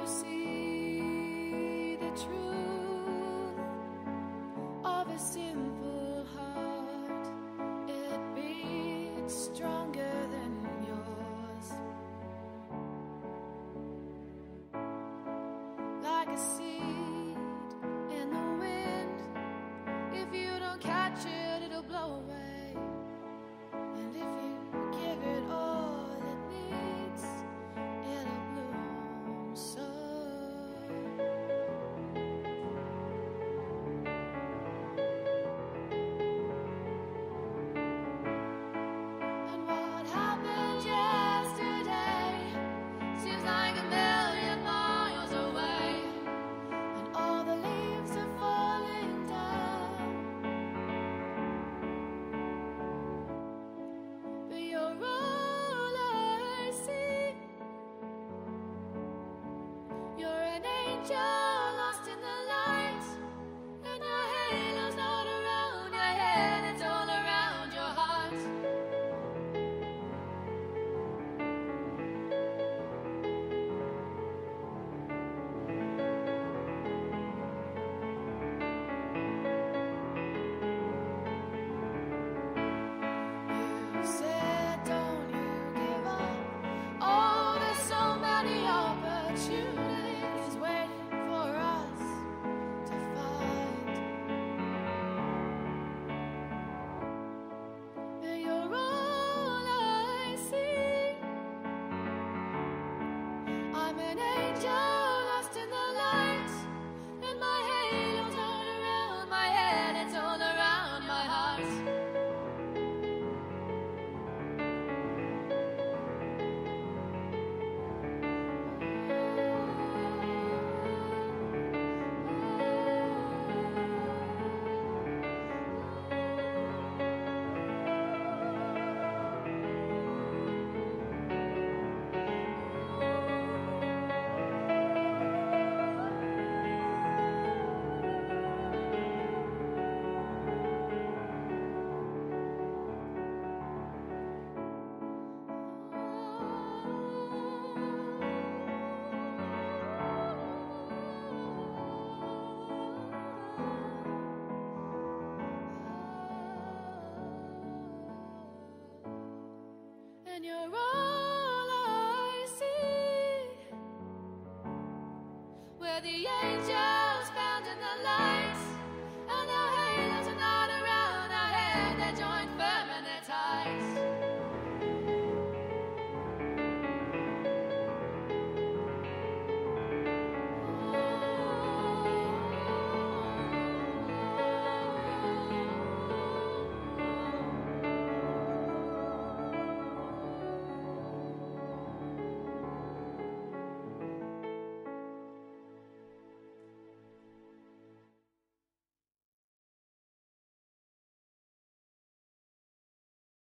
you see the truth of a simple heart. It beats stronger than yours, like a seed in the wind. If you don't catch it, it'll blow away. And if you give it all it needs, it'll bloom so. And what happened yesterday seems like a million miles away, and all the leaves are falling down. But you're all I see. You're an angel lost in the light, and your halo's not around your head, it's all around your heart. You said, don't you give up. Oh, there's so many opportunities waiting for us to find. But you're all I see. I'm an angel lost in the light, and my halo's not around my head, it's all around my heart. And you're all I see. We're the angels.